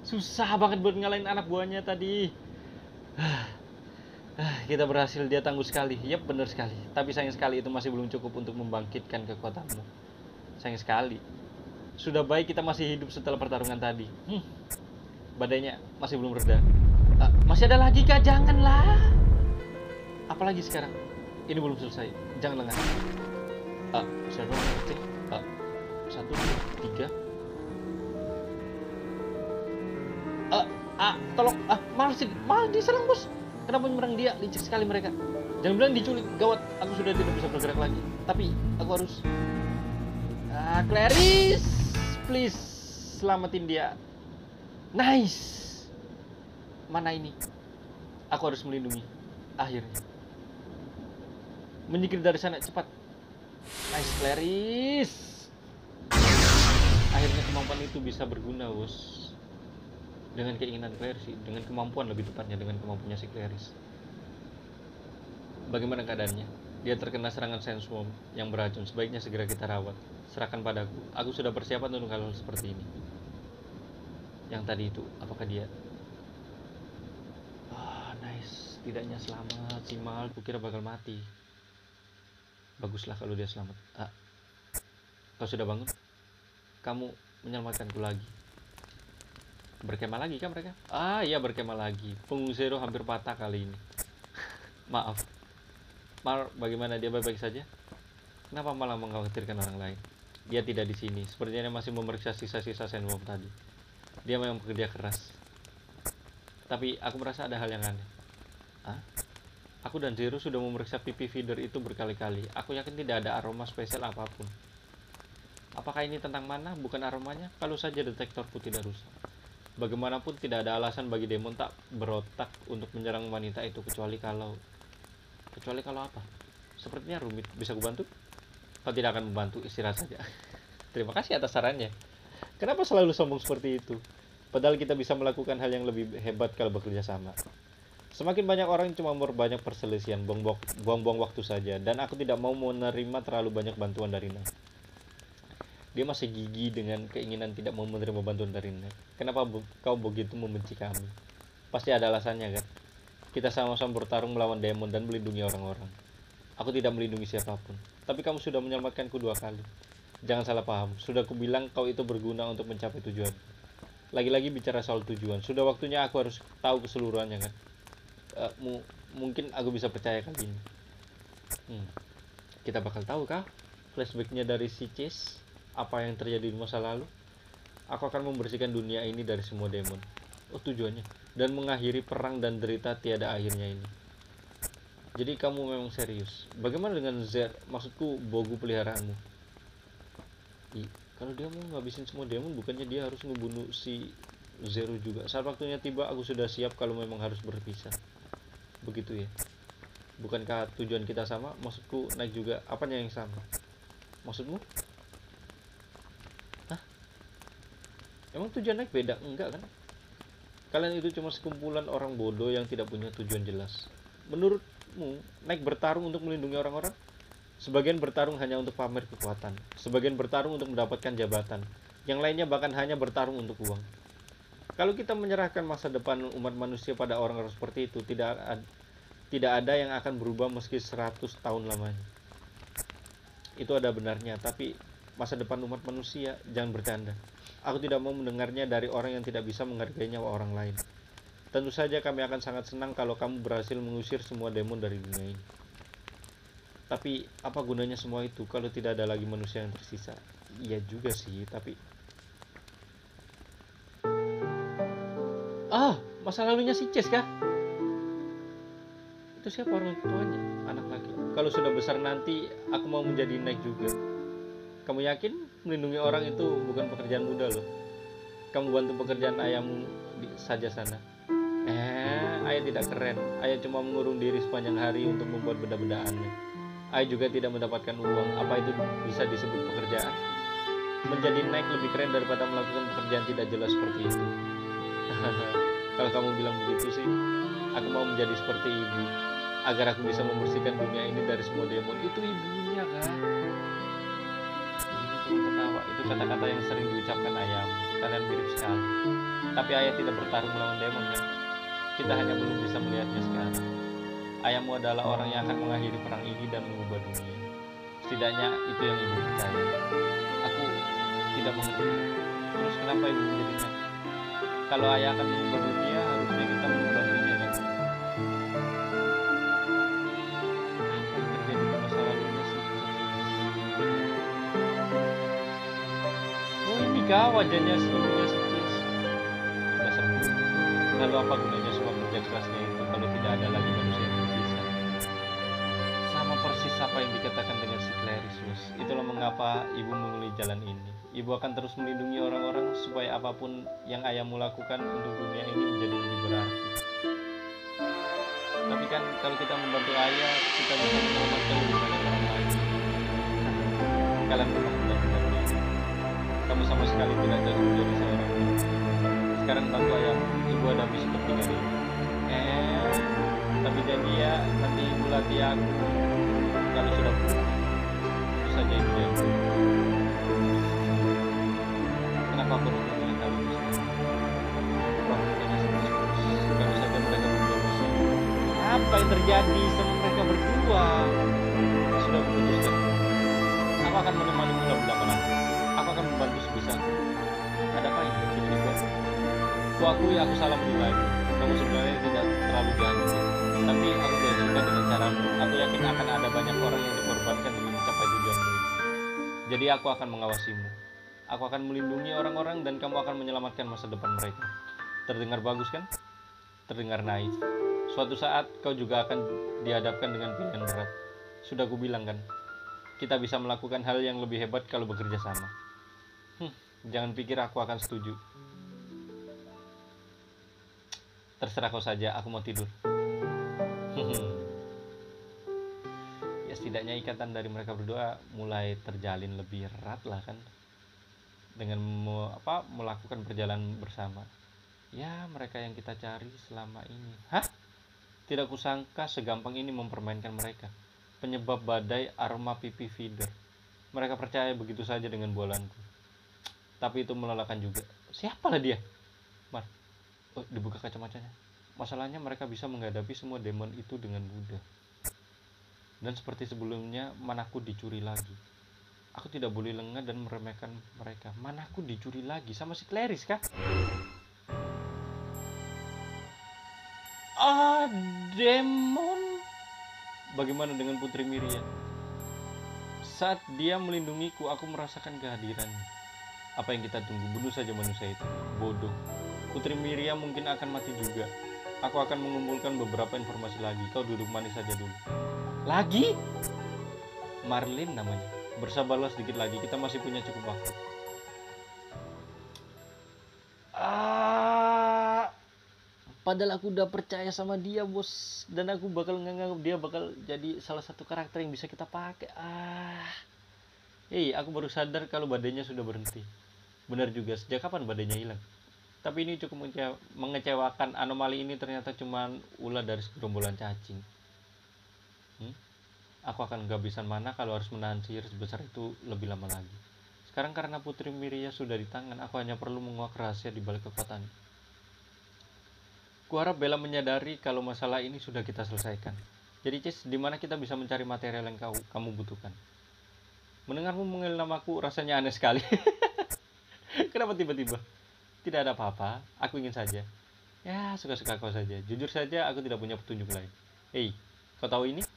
Susah banget buat ngalahin anak buahnya tadi. Kita berhasil, dia tangguh sekali. Yap, benar sekali. Tapi sayang sekali itu masih belum cukup untuk membangkitkan kekuatanmu. Sayang sekali. Sudah baik kita masih hidup setelah pertarungan tadi. Badainya masih belum reda. Masih ada lagi kah? Janganlah. Apalagi sekarang? Ini belum selesai. Jangan lengah. Saya cek. 1, 2, 3. Tolong. Malah diserang, bos. Kenapa menyerang dia? Licik sekali mereka. Jangan bilang diculik. Gawat, aku sudah tidak bisa bergerak lagi. Tapi aku harus... Clarice, please selamatin dia. Nice. Mana ini? Aku harus melindungi. Akhirnya. Menyingkir dari sana, cepat. Nice, Clarice. Akhirnya kemampuan itu bisa berguna, bos. Dengan keinginan Clarice, dengan kemampuan lebih tepatnya, dengan kemampuannya si Clarice. Bagaimana keadaannya? Dia terkena serangan Sandstorm yang beracun. Sebaiknya segera kita rawat. Serahkan padaku. Aku sudah persiapan untuk hal seperti ini. Yang tadi itu, apakah dia? Nice. Tidaknya selamat. Si Mal, kukira bakal mati. Baguslah kalau dia selamat. Kau sudah bangun? Kamu menyelamatkanku lagi. Berkemah lagi kan mereka? Iya, berkemah lagi. Punggung Zero hampir patah kali ini. Maaf. Mal, bagaimana, dia baik-baik saja? Kenapa malah mengkhawatirkan orang lain? Dia tidak di sini. Sepertinya dia masih memeriksa sisa-sisa Sandworm tadi. Dia memang bekerja keras. Tapi aku merasa ada hal yang aneh. Aku dan Zero sudah memeriksa pipi feeder itu berkali-kali. Aku yakin tidak ada aroma spesial apapun. Apakah ini tentang mana? Bukan aromanya? Kalau saja detektorku tidak rusak. Bagaimanapun tidak ada alasan bagi demon tak berotak untuk menyerang wanita itu, kecuali kalau apa? Sepertinya rumit. Bisa kubantu? Kau tidak akan membantu, istirahat saja. Terima kasih atas sarannya. Kenapa selalu sombong seperti itu? Padahal kita bisa melakukan hal yang lebih hebat kalau bekerja sama. Semakin banyak orang cuma memperbanyak perselisihan, buang-buang waktu saja. Dan aku tidak mau menerima terlalu banyak bantuan dari Nek. Dia masih gigih dengan keinginan tidak mau menerima bantuan dari Nek. Kenapa kau begitu membenci kami? Pasti ada alasannya, kan? Kita sama-sama bertarung melawan demon dan melindungi orang-orang. Aku tidak melindungi siapapun. Tapi kamu sudah menyelamatkanku 2 kali. Jangan salah paham. Sudah kubilang kau itu berguna untuk mencapai tujuan. Lagi-lagi bicara soal tujuan. Sudah waktunya aku harus tahu keseluruhannya, kan? Mungkin aku bisa percaya kali ini. Kita bakal tahu kah flashbacknya dari si Chase? Apa yang terjadi di masa lalu? Aku akan membersihkan dunia ini dari semua demon. Tujuannya. Dan mengakhiri perang dan derita tiada akhirnya ini. Jadi kamu memang serius. Bagaimana dengan Zer? Maksudku bogu peliharaanmu. Kalau dia mau ngabisin semua demon, bukannya dia harus ngebunuh si Zero juga. Saat waktunya tiba, aku sudah siap kalau memang harus berpisah. Begitu ya. Bukankah tujuan kita sama? Maksudku naik juga. Apanya yang sama? Maksudmu? Emang tujuan naik beda? Enggak, kan? Kalian itu cuma sekumpulan orang bodoh yang tidak punya tujuan jelas. Menurutmu, naik bertarung untuk melindungi orang-orang? Sebagian bertarung hanya untuk pamer kekuatan. Sebagian bertarung untuk mendapatkan jabatan. Yang lainnya bahkan hanya bertarung untuk uang. Kalau kita menyerahkan masa depan umat manusia pada orang-orang seperti itu, tidak ada yang akan berubah meski 100 tahun lamanya. Itu ada benarnya, tapi masa depan umat manusia, jangan bercanda. Aku tidak mau mendengarnya dari orang yang tidak bisa menghargai nyawa orang lain. Tentu saja kami akan sangat senang kalau kamu berhasil mengusir semua demon dari dunia ini. Tapi apa gunanya semua itu kalau tidak ada lagi manusia yang tersisa? Iya juga sih, tapi... masa lalunya si Chase kah? Itu siapa orang tuanya? Anak laki. Kalau sudah besar nanti, aku mau menjadi Knight juga. Kamu yakin melindungi orang itu bukan pekerjaan mudah loh? Kamu bantu pekerjaan ayahmu saja sana. Ayah tidak keren. Ayah cuma mengurung diri sepanjang hari untuk membuat benda-bendaannya. Ayah juga tidak mendapatkan uang. Apa itu bisa disebut pekerjaan? Menjadi Knight lebih keren daripada melakukan pekerjaan tidak jelas seperti itu. Kalau kamu bilang begitu sih, aku mau menjadi seperti ibu, agar aku bisa membersihkan dunia ini dari semua demon. Itu ibunya kan? Ini pun tertawa. Itu kata-kata yang sering diucapkan ayahmu. Kalian mirip sekali. Tapi ayah tidak bertarung melawan demon kan? Kita hanya belum bisa melihatnya sekarang. Ayahmu adalah orang yang akan mengakhiri perang ini dan mengubah dunia. Setidaknya itu yang ibu percaya. Aku tidak mengerti. Terus kenapa ibu menjadi naif? Kalau ayah akan mengubah dunia, harusnya kita membantunya kan? Apa yang terjadi di masa lalunya sih? Oh ini kah wajahnya seluruhnya sukses. Dasar buruk. Lalu apa gunanya semua kerja kerasnya itu kalau tidak ada lagi manusia yang tersisa? Sama persis apa yang dikatakan dengan si Clarice, Bos. Itulah mengapa ibu memilih jalan ini. Ibu akan terus melindungi orang-orang supaya apapun yang ayahmu lakukan untuk dunia ini menjadi lebih berarti. Tapi kan kalau kita membantu ayah, kita bisa menyelamatkan lebih banyak orang lagi. Kalian memang benar-benar baik. Kamu sama sekali tidak cocok menjadi seorang ibu. Sekarang bantu ayahmu, ibu hadapi seperti ini. Tapi janji ya, nanti ibu latih aku. Kalau sudah pulang, tentu saja ibu yang kenapa aku harus memilih kalian semua? Waktunya serius, Bos. Kalau saja mereka berdua bisa. Apa yang terjadi sama mereka berdua? Sudah kuputuskan. Aku akan menemanimu lama-lama. Aku akan membantu sebisa. Ada apa ini? Tiba-tiba. Aku akui aku salah menilai. Kamu sebenarnya tidak terlalu jahat. Tapi aku tidak suka dengan caramu. Aku yakin akan ada banyak orang yang dikorbankan demi mencapai tujuanmu itu. Jadi aku akan mengawasimu. Aku akan melindungi orang-orang dan kamu akan menyelamatkan masa depan mereka. Terdengar bagus kan? Terdengar naif. Suatu saat kau juga akan dihadapkan dengan pilihan berat. Sudah kubilang kan? Kita bisa melakukan hal yang lebih hebat kalau bekerja sama. Jangan pikir aku akan setuju. Terserah kau saja, aku mau tidur. Ya setidaknya ikatan dari mereka berdua mulai terjalin lebih erat lah kan, dengan melakukan perjalanan bersama. Ya mereka yang kita cari selama ini. Tidak kusangka segampang ini mempermainkan mereka. Penyebab badai aroma pipi feeder. Mereka percaya begitu saja dengan bualanku. Tapi itu melelahkan juga. Siapalah dia? Mar, dibuka kacamacanya. Masalahnya mereka bisa menghadapi semua demon itu dengan mudah. Dan seperti sebelumnya, manaku dicuri lagi. Aku tidak boleh lengah dan meremehkan mereka. Manaku dicuri lagi sama si Clarice kah? Demon. Bagaimana dengan Putri Miriam? Saat dia melindungiku, aku merasakan kehadirannya. Apa yang kita tunggu? Bunuh saja manusia itu. Bodoh. Putri Miriam mungkin akan mati juga. Aku akan mengumpulkan beberapa informasi lagi. Kau duduk manis saja dulu. Lagi? Marlin namanya. Bersabarlah sedikit lagi. Kita masih punya cukup waktu. Padahal aku udah percaya sama dia, Bos. Dan aku bakal nganggap dia bakal jadi salah satu karakter yang bisa kita pakai. Aku baru sadar kalau badainya sudah berhenti. Benar juga, sejak kapan badainya hilang? Tapi ini cukup mengecewakan. Anomali ini ternyata cuma ulah dari segerombolan cacing. Aku akan kehabisan mana kalau harus menahan sihir sebesar itu lebih lama lagi. Sekarang karena Putri Miriam sudah di tangan, aku hanya perlu menguak rahasia di balik kekuatan. Kuharap Bella menyadari kalau masalah ini sudah kita selesaikan. Jadi Cis, di mana kita bisa mencari material yang kamu butuhkan? Mendengarmu mengenal namaku rasanya aneh sekali. Kenapa tiba-tiba? Tidak ada apa-apa, aku ingin saja. Ya, suka-suka kau saja. Jujur saja, aku tidak punya petunjuk lain. Kau tahu ini?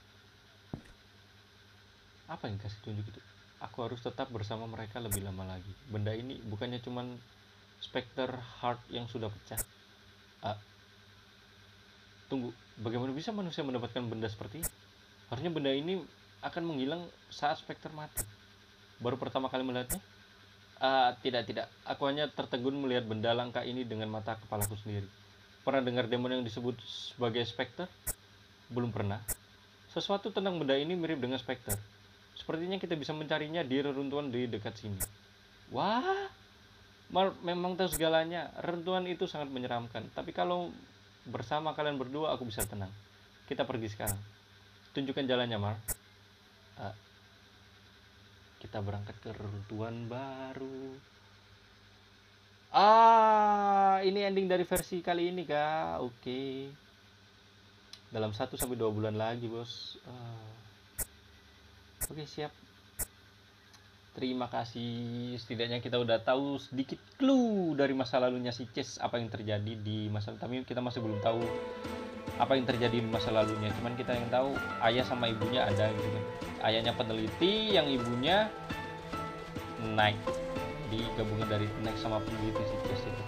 Apa yang kasih tunjuk itu? Aku harus tetap bersama mereka lebih lama lagi. Benda ini bukannya cuman Spectre Heart yang sudah pecah. Tunggu, bagaimana bisa manusia mendapatkan benda seperti ini? Harusnya benda ini akan menghilang saat Spectre mati. Baru pertama kali melihatnya? Tidak. Aku hanya tertegun melihat benda langka ini dengan mata kepalaku sendiri. Pernah dengar demon yang disebut sebagai Spectre? Belum pernah. Sesuatu tentang benda ini mirip dengan Spectre. Sepertinya kita bisa mencarinya di reruntuhan di dekat sini. Wah, memang tahu segalanya. Reruntuhan itu sangat menyeramkan. Tapi kalau bersama kalian berdua, aku bisa tenang. Kita pergi sekarang. Tunjukkan jalannya, Mar. Kita berangkat ke reruntuhan baru. Ini ending dari versi kali ini kah? Oke. Dalam 1-2 bulan lagi, bos. Oke, siap. Terima kasih. Setidaknya kita udah tahu sedikit clue dari masa lalunya si Chase, apa yang terjadi di masa, tapi kita masih belum tahu apa yang terjadi di masa lalunya. Cuman kita yang tahu ayah sama ibunya ada gitu kan. Ayahnya peneliti, yang ibunya Knight. Di gabungan dari Knight sama peneliti si Chase itu.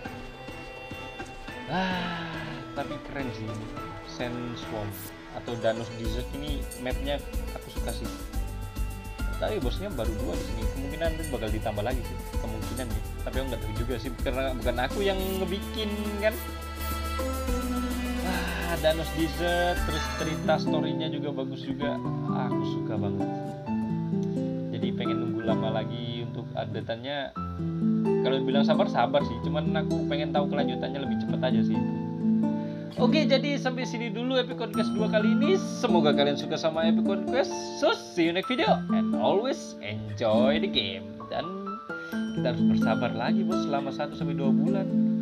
Tapi keren sih ini. Sandstorm atau Danos Desert ini mapnya aku suka sih. Tapi bosnya baru 2 di sini. Kemungkinan bakal ditambah lagi sih. Kemungkinan nih. Tapi aku nggak tahu juga sih karena bukan aku yang ngebikin kan. Danos Desert, terus cerita storynya juga bagus juga. Aku suka banget. Jadi pengen nunggu lama lagi untuk update-annya. Kalau bilang sabar sih, cuman aku pengen tahu kelanjutannya lebih cepat aja sih. Oke, jadi sampai sini dulu Epic Conquest 2 kali ini. Semoga kalian suka sama Epic Conquest. So, see you next video and always enjoy the game. Dan kita harus bersabar lagi bos selama 1-2 bulan.